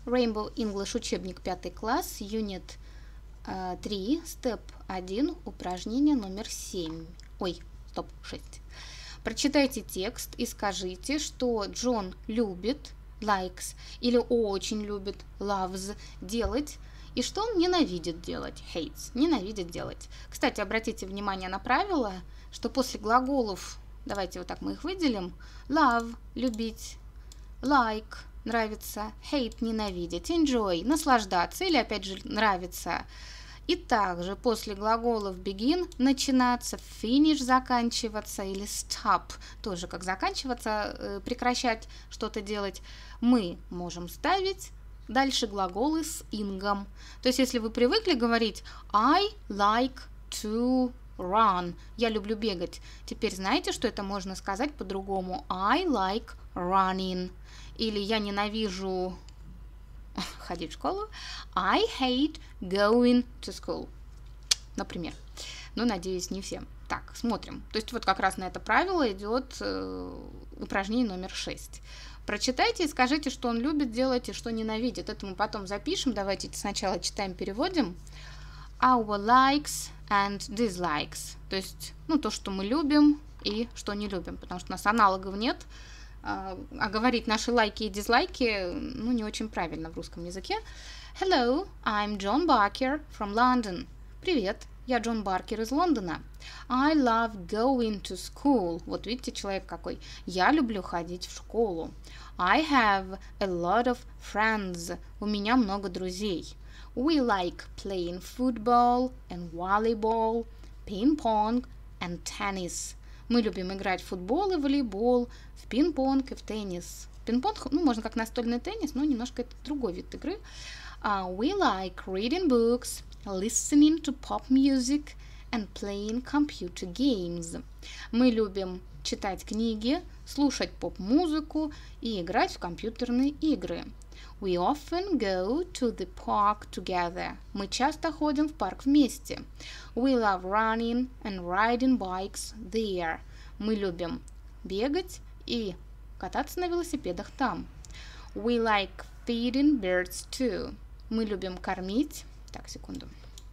Rainbow English учебник 5 класс, Unit 3, Step 1, упражнение номер 7. Ой, стоп, 6. Прочитайте текст и скажите, что Джон любит, likes, или очень любит, loves, делать, и что он ненавидит делать, hates, ненавидит делать. Кстати, обратите внимание на правило, что после глаголов, давайте вот так мы их выделим, love, любить, like, нравится, hate, ненавидеть, enjoy, наслаждаться или опять же нравится. И также после глаголов begin начинаться, finish заканчиваться или stop тоже как заканчиваться, прекращать что-то делать, мы можем ставить дальше глаголы с ингом. То есть если вы привыкли говорить I like to run, я люблю бегать, теперь знаете, что это можно сказать по-другому, I like running. Или я ненавижу ходить в школу, I hate going to school, например. Но, надеюсь, не всем. Так, смотрим. То есть вот как раз на это правило идет упражнение номер 6. Прочитайте и скажите, что он любит делать и что ненавидит. Это мы потом запишем. Давайте сначала читаем, переводим. Our likes and dislikes. То есть, то, что мы любим и что не любим. Потому что у нас аналогов нет. А говорить наши лайки и дизлайки, не очень правильно в русском языке. Hello, I'm John Barker from London. Привет, я Джон Баркер из Лондона. I love going to school. Вот видите, человек какой. Я люблю ходить в школу. I have a lot of friends. У меня много друзей. We like playing football and volleyball, ping-pong and tennis. Мы любим играть в футбол и волейбол, в пинг-понг и в теннис. Пинг-понг, можно как настольный теннис, но немножко это другой вид игры. We like reading books, listening to pop music and playing computer games. Мы любим читать книги, слушать поп-музыку и играть в компьютерные игры. We often go to the park together. Мы часто ходим в парк вместе. We love running and riding bikes there. Мы любим бегать и кататься на велосипедах там. We like feeding birds too. Мы любим кормить... секунду.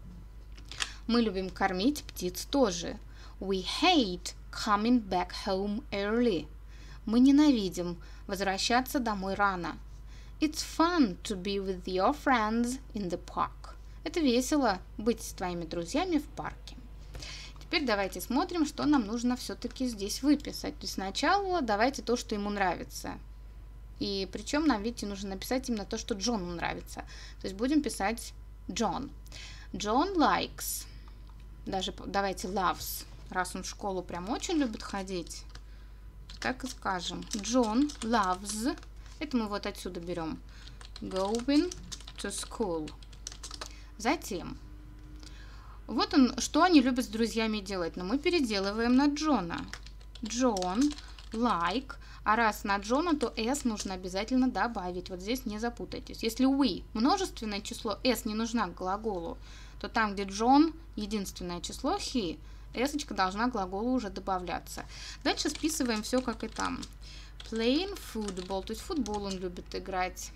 Мы любим кормить птиц тоже. We hate coming back home early. Мы ненавидим возвращаться домой рано. It's fun to be with your friends in the park. Это весело быть с твоими друзьями в парке. Теперь давайте смотрим, что нам нужно все-таки здесь выписать. То есть сначала давайте то, что ему нравится. И причем нам, видите, нужно написать именно то, что Джону нравится. То есть будем писать John. John likes. Даже давайте loves. Раз он в школу прям очень любит ходить, так и скажем. John loves. Это мы вот отсюда берем. Going to school. Затем. Вот он, что они любят с друзьями делать. Но мы переделываем на Джона. John like. А раз на Джона, то S нужно обязательно добавить. Вот здесь не запутайтесь. Если we множественное число, S не нужна к глаголу, то там, где John единственное число, he, S-очка должна к глаголу уже добавляться. Дальше списываем все, как и там. Playing football, то есть футбол он любит играть.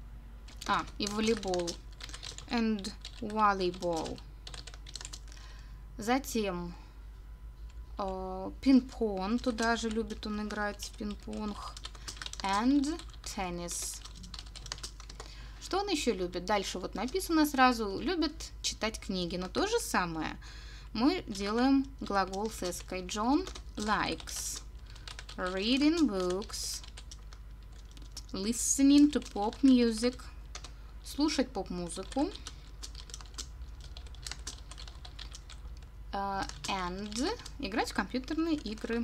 И волейбол. And volleyball. Затем пинг-понг, туда же любит он играть, пинг-понг. And tennis. Что он еще любит? Дальше вот написано сразу, любит читать книги, но то же самое. Мы делаем глагол с эской. John likes reading books, listening to pop music, слушать поп-музыку, and играть в компьютерные игры.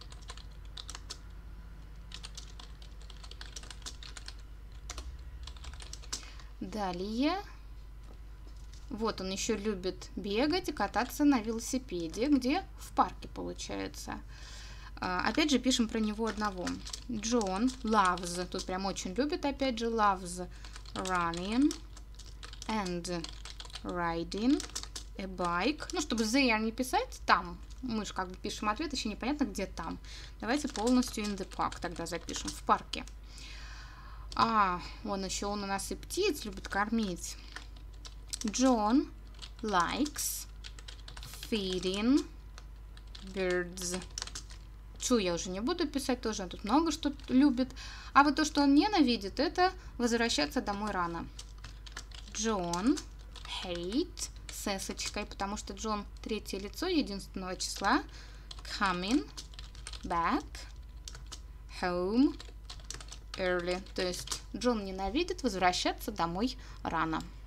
Далее, вот он еще любит бегать и кататься на велосипеде, где в парке получается. Опять же пишем про него одного. John loves, тут прям очень любит, опять же, loves running and riding a bike. Чтобы there не писать, там. Мы же как бы пишем ответ, еще непонятно, где там. Давайте полностью in the park тогда запишем, в парке. Вон еще он у нас и птиц любит кормить. John likes feeding birds. Я уже не буду писать, тоже он тут много что любит. А вот то, что он ненавидит, это возвращаться домой рано. John hate с эсочкой, потому что Джон третье лицо единственного числа. Coming back home early. То есть Джон ненавидит возвращаться домой рано.